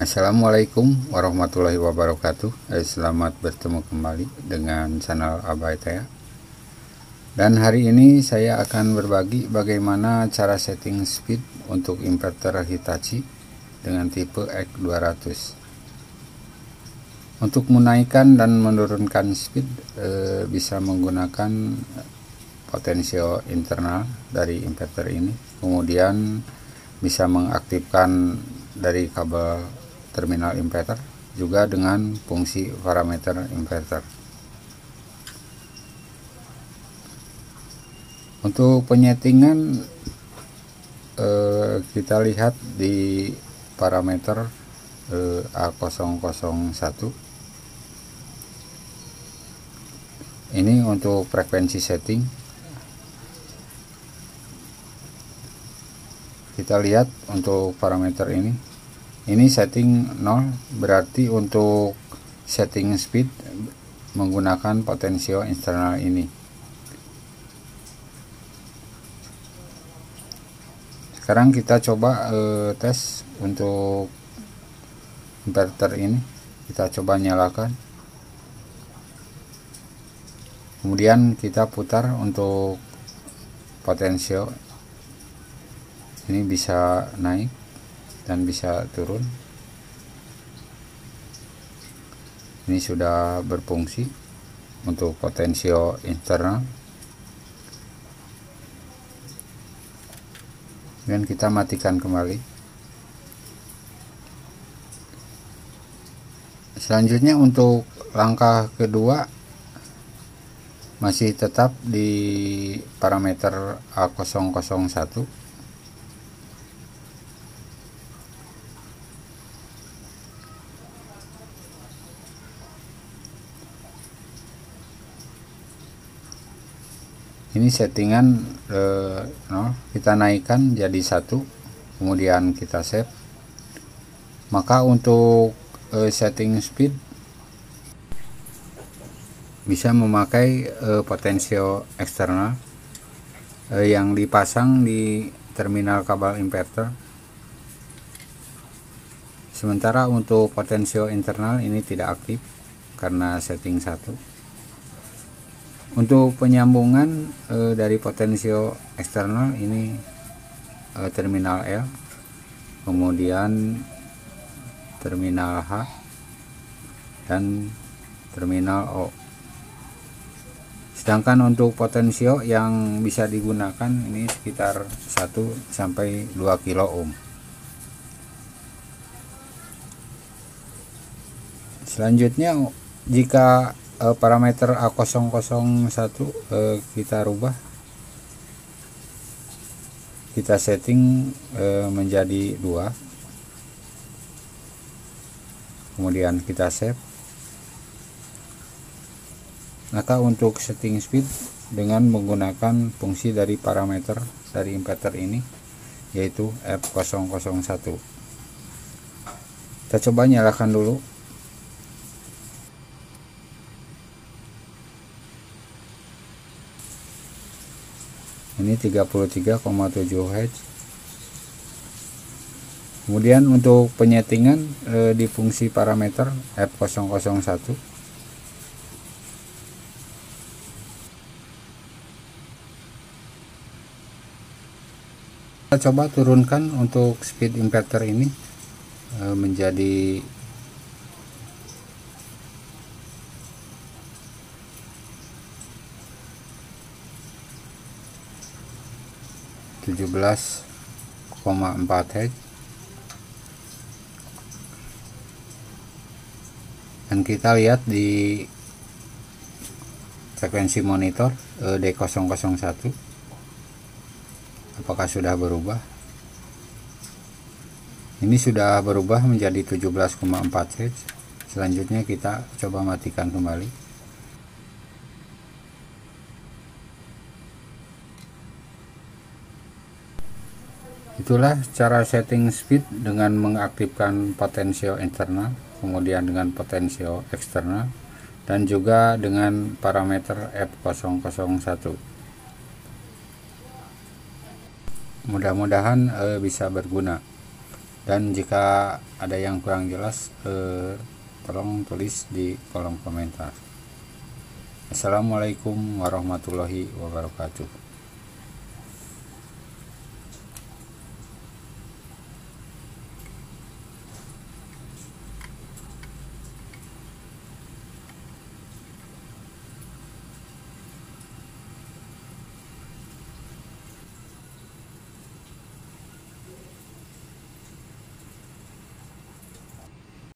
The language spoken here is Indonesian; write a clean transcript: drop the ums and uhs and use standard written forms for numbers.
Assalamualaikum warahmatullahi wabarakatuh. Selamat bertemu kembali dengan channel Abah Teh. Dan hari ini saya akan berbagi bagaimana cara setting speed untuk inverter Hitachi dengan tipe X200. Untuk menaikkan dan menurunkan speed bisa menggunakan potensio internal dari inverter ini. Kemudian bisa mengaktifkan dari kabel terminal inverter juga dengan fungsi parameter inverter. Untuk penyetingan kita lihat di parameter A001. Ini untuk frekuensi setting. Kita lihat untuk parameter ini setting 0, berarti untuk setting speed menggunakan potensio internal ini. Sekarang kita coba tes untuk inverter ini. Kita coba nyalakan, kemudian kita putar untuk potensio. Ini bisa naik dan bisa turun. Ini sudah berfungsi untuk potensio internal. Dan kita matikan kembali. Selanjutnya untuk langkah kedua masih tetap di parameter A001. Ini settingan 0, kita naikkan jadi 1, kemudian kita save. Maka untuk setting speed bisa memakai potensio eksternal yang dipasang di terminal kabel inverter. Sementara untuk potensio internal ini tidak aktif karena setting 1. Untuk penyambungan dari potensio eksternal ini terminal L, kemudian terminal H, dan terminal O. Sedangkan untuk potensio yang bisa digunakan ini sekitar 1 sampai 2 kilo ohm. Selanjutnya jika parameter A001 kita rubah, kita setting menjadi 2, kemudian kita save. Maka untuk setting speed dengan menggunakan fungsi dari parameter dari inverter ini, yaitu F001. Kita coba nyalakan dulu. Ini 33,7 Hz. Kemudian untuk penyetingan di fungsi parameter F001, kita coba turunkan untuk speed inverter ini menjadi 17,4 Hz. Dan kita lihat di frekuensi monitor D001 apakah sudah berubah. Ini sudah berubah menjadi 17,4 Hz. Selanjutnya kita coba matikan kembali. Itulah cara setting speed dengan mengaktifkan potensio internal, kemudian dengan potensio eksternal, dan juga dengan parameter F001. Mudah-mudahan bisa berguna. Dan jika ada yang kurang jelas, tolong tulis di kolom komentar. Assalamualaikum warahmatullahi wabarakatuh.